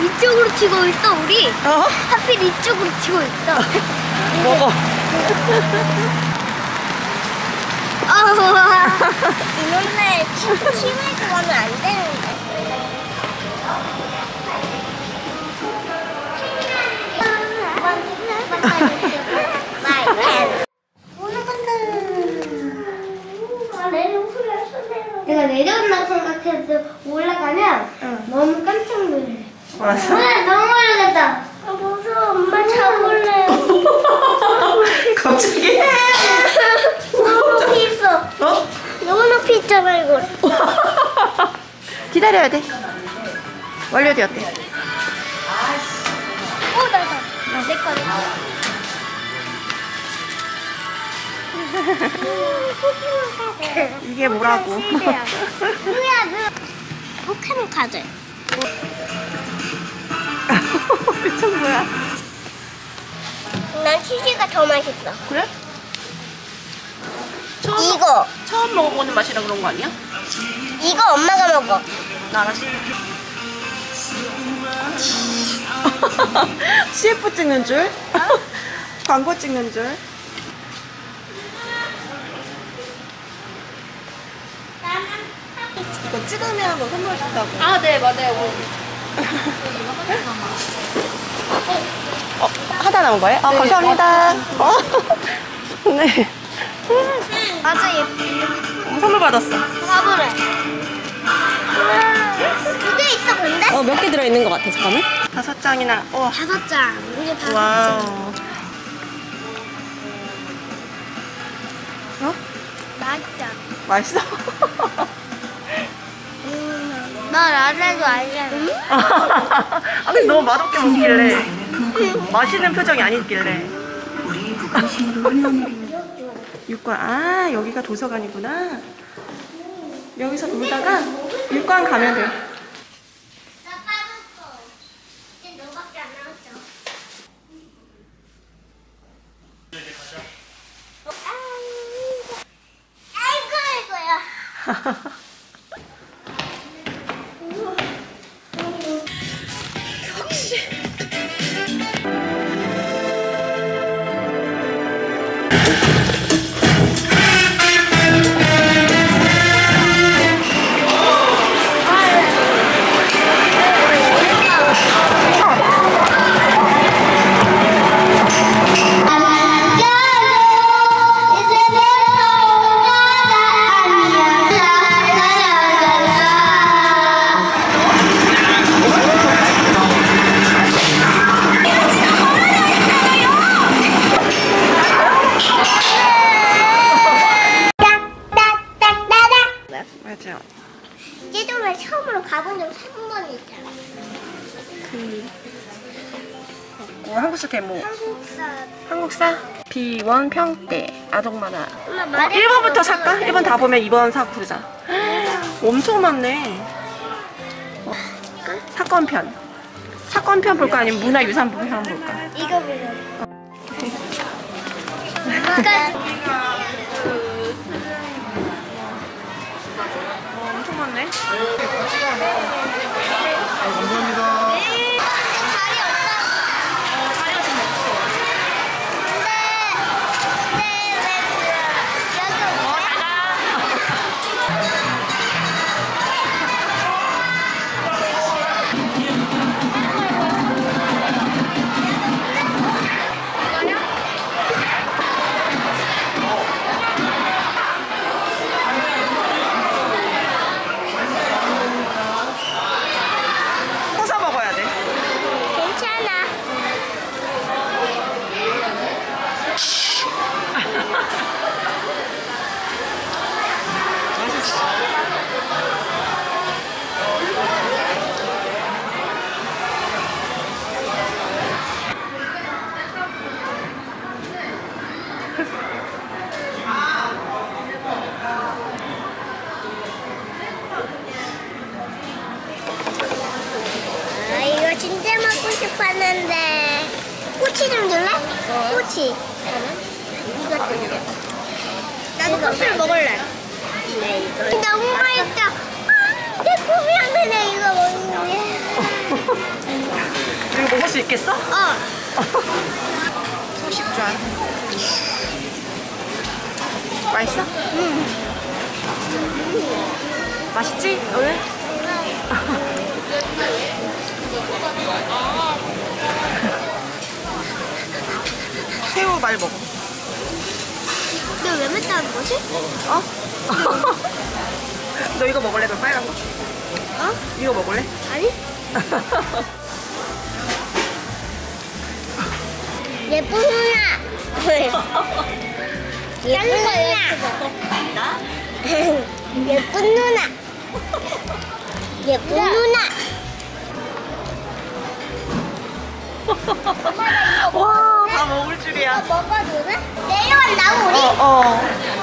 이쪽으로 치고 있어 우리. 하필 이쪽으로 치고 있어. 먹어. 이놈네 치매도 가면 안 되는데. 내가 내려온다고 생각해도 올라가면 너무 깜짝 놀래. 맞아? 너무 오래됐다. 무서워. 엄마 잡을래. 갑자기? 너무 높이 있어. 어? 너무 높이 있잖아 이거. 기다려야 돼. 완료되었대. 나다. 내 거다. 이게 뭐라고? 뭐야 포켓몬 카드. 미친 뭐야? 난 치즈가 더 맛있어. 그래? 처음 먹어보는 맛이라 그런 거 아니야? 이거 엄마가 먹어. 알았어. CF 찍는 줄? 광고 찍는 줄? 이거 찍으면 뭐 선물 준다고. 아, 네, 맞아요. 하다 나온 거예요? 네, 감사합니다. 네. 맞아 예쁘. 선물 받았어. 가보래. 두 개 있어 근데? 몇 개 들어있는 것 같아. 잠깐만. 5장이나. 5장. 우리 5장. 와우. 맛있다. 맛있어? 널 알아도 알잖아. 근데 너무 맛없게 먹길래. 맛있는 표정이 아니길래. 6관. 여기가 도서관이구나. 여기서 놀다가 6관 가면 돼. 나 빠졌어. 이제 너밖에 안 남았어. 아이고야. 맞아. 제주도에 처음으로 가본 적 3번 있잖아. 한국사 대모. 한국사. 한국사? 비원 평대. 아동만화. 엄마 말해. 1번부터 살까? 1번 다 보면 2번 사고 그러자. 엄청 많네. 사건편. 사건편 볼까? 아니면 문화유산편 볼까? 이거 보자. 엄청 많네. 감사합니다. 자리 없다. 자리가 좀 없어. 근데 왜 여기 호사 먹어야 돼. 괜찮아. 이거 진짜 먹고 싶었는데. 꼬치 좀 줄래? 꼬치. 이거 좀 줘. 나도 꼬치를 먹을래. 너무 맛있다. 내 꿈이랑 그냥 이거 먹는 게. 수 있겠어? 소식전. 맛있어? 응. 맛있지? 오늘? 새우 말 먹어. 너 왜 맵다는 거지? 어? 너 이거 먹을래? 그 빨간 거? 어? 이거 먹을래? 아니? 예쁜 누나. 예쁜 누나. 예쁜 누나. 예쁜 누나. 와, 다 먹을 줄이야. 먹어도 돼? 내려간다고 우리? 어.